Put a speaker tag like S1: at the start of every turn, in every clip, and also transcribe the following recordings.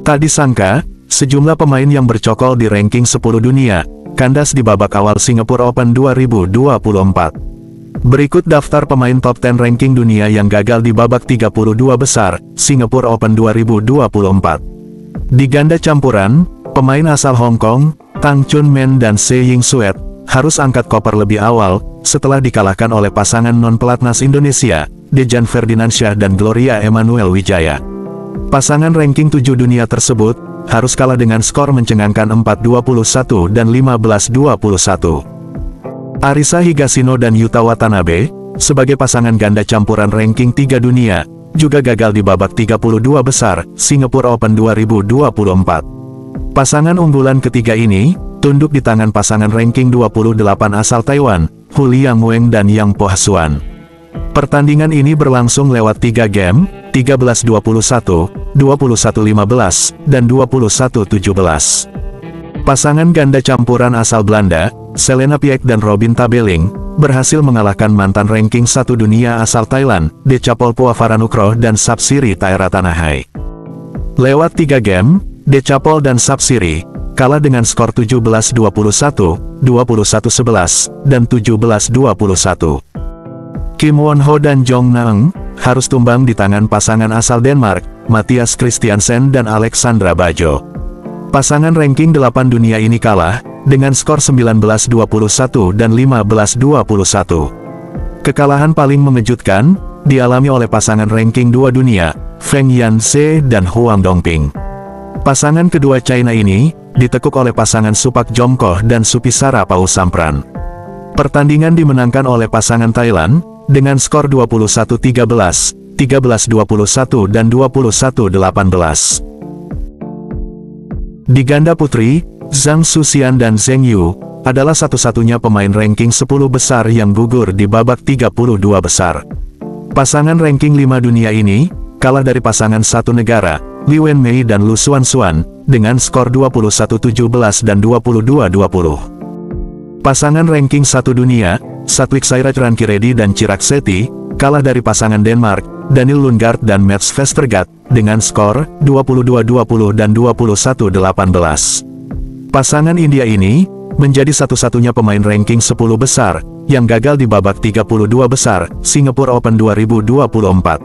S1: Tak disangka, sejumlah pemain yang bercokol di ranking 10 dunia, kandas di babak awal Singapore Open 2024. Berikut daftar pemain top 10 ranking dunia yang gagal di babak 32 besar, Singapore Open 2024. Di ganda campuran, pemain asal Hong Kong, Tang Chun Men dan Se Ying Suet, harus angkat koper lebih awal, setelah dikalahkan oleh pasangan non-pelatnas Indonesia, Dejan Ferdinansyah dan Gloria Emanuel Wijaya. Pasangan ranking 7 dunia tersebut, harus kalah dengan skor mencengangkan 4-21 dan 15-21. Arisa Higashino dan Yuta Watanabe, sebagai pasangan ganda campuran ranking 3 dunia, juga gagal di babak 32 besar, Singapore Open 2024. Pasangan unggulan ketiga ini, tunduk di tangan pasangan ranking 28 asal Taiwan, Hu Liangweng dan Yang Po Hsuan. Pertandingan ini berlangsung lewat 3 game, 13-21, 21-15, dan 21-17. Pasangan ganda campuran asal Belanda, Selena Piek dan Robin Tabeling, berhasil mengalahkan mantan ranking 1 dunia asal Thailand, Decapol Puavaranukroh dan Sapsiri Tairatanahai. Lewat 3 game, Decapol dan Sapsiri kalah dengan skor 17-21, 21-11, dan 17-21. Kim Won Ho dan Jong Na-eung harus tumbang di tangan pasangan asal Denmark, Mathias Christiansen dan Alexandra Bajo. Pasangan ranking 8 dunia ini kalah dengan skor 19-21 dan 15-21. Kekalahan paling mengejutkan dialami oleh pasangan ranking 2 dunia, Feng Yanze dan Huang Dongping. Pasangan kedua China ini ditekuk oleh pasangan Supak Jomkoh dan Supisara Pausampran. Pertandingan dimenangkan oleh pasangan Thailand dengan skor 21-13, 13-21 dan 21-18. Di ganda putri, Zhang Suxian dan Zheng Yu adalah satu-satunya pemain ranking 10 besar yang gugur di babak 32 besar. Pasangan ranking 5 dunia ini kalah dari pasangan satu negara, Li Wenmei dan Lu Xuanxuan, dengan skor 21-17 dan 22-20. Pasangan ranking 1 dunia, Satwik Sairaj Rankireddy dan Chirag Sethi, kalah dari pasangan Denmark, Daniel Lundgaard dan Mats Vestergaard, dengan skor 22-20 dan 21-18. Pasangan India ini menjadi satu-satunya pemain ranking 10 besar yang gagal di babak 32 besar, Singapore Open 2024.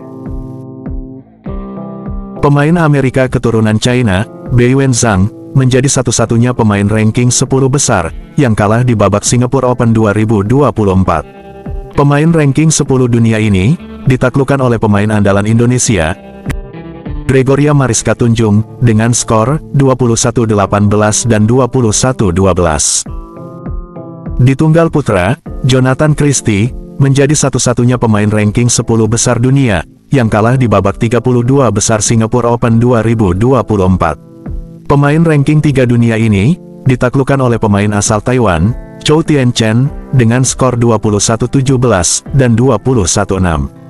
S1: Pemain Amerika keturunan China, Beiwen Zhang, menjadi satu-satunya pemain ranking 10 besar yang kalah di babak Singapore Open 2024. Pemain ranking 10 dunia ini ditaklukkan oleh pemain andalan Indonesia, Gregoria Mariska Tunjung, dengan skor 21-18 dan 21-12. Di tunggal putra, Jonathan Christie menjadi satu-satunya pemain ranking 10 besar dunia yang kalah di babak 32 besar Singapore Open 2024. Pemain ranking 3 dunia ini ditaklukkan oleh pemain asal Taiwan, Chou Tien Chen, dengan skor 21-17 dan 21-6.